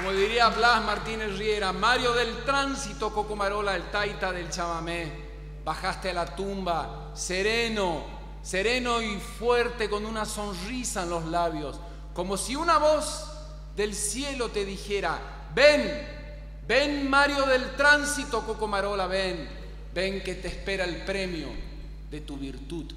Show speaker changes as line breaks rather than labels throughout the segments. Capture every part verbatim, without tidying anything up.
Como diría Blas Martínez Riera, Mario del Tránsito, Cocomarola, el taita del chamamé. Bajaste a la tumba, sereno, sereno y fuerte, con una sonrisa en los labios, como si una voz del cielo te dijera: ven, ven Mario del Tránsito, Cocomarola, ven, ven que te espera el premio de tu virtud.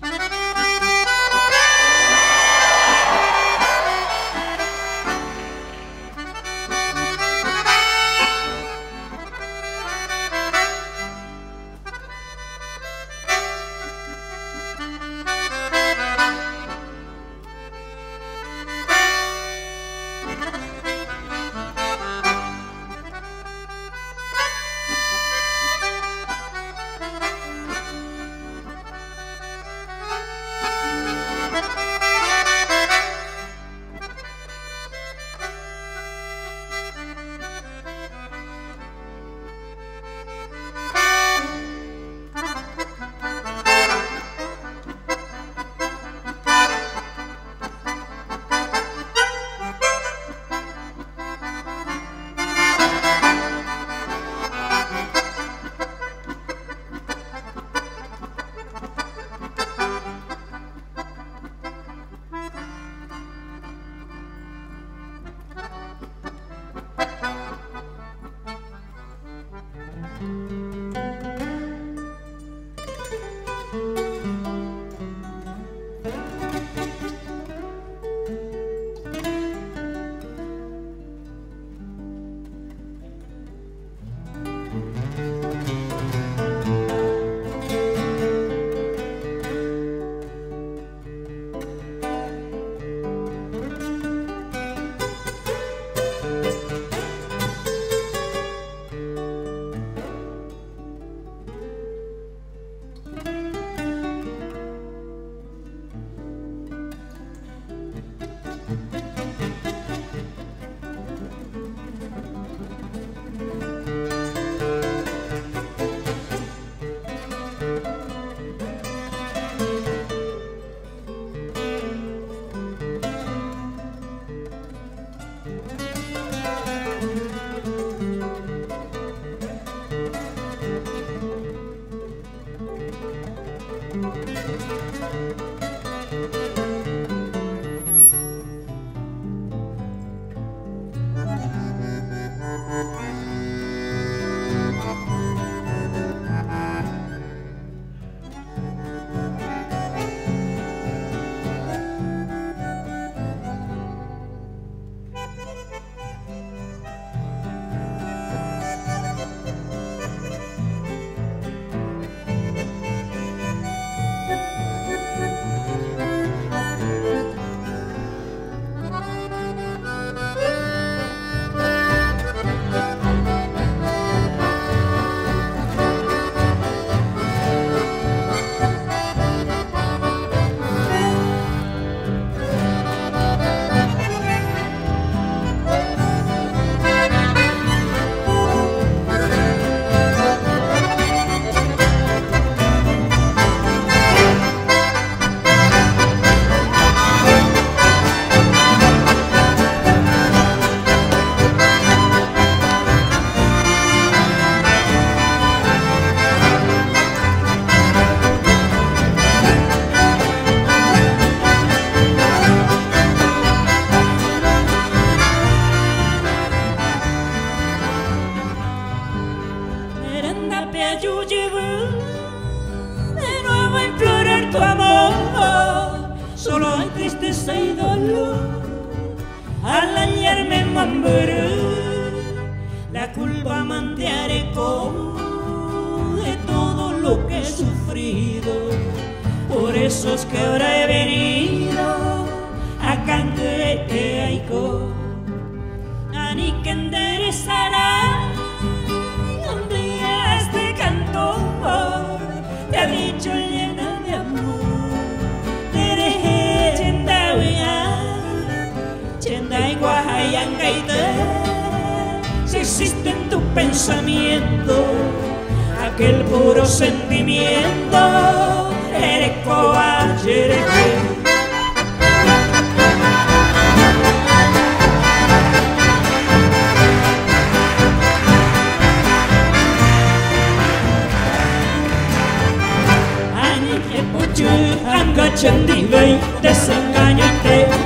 Si existe en tu pensamiento aquel puro sentimiento, eres cobarde. rendís veinte, se engaña usted.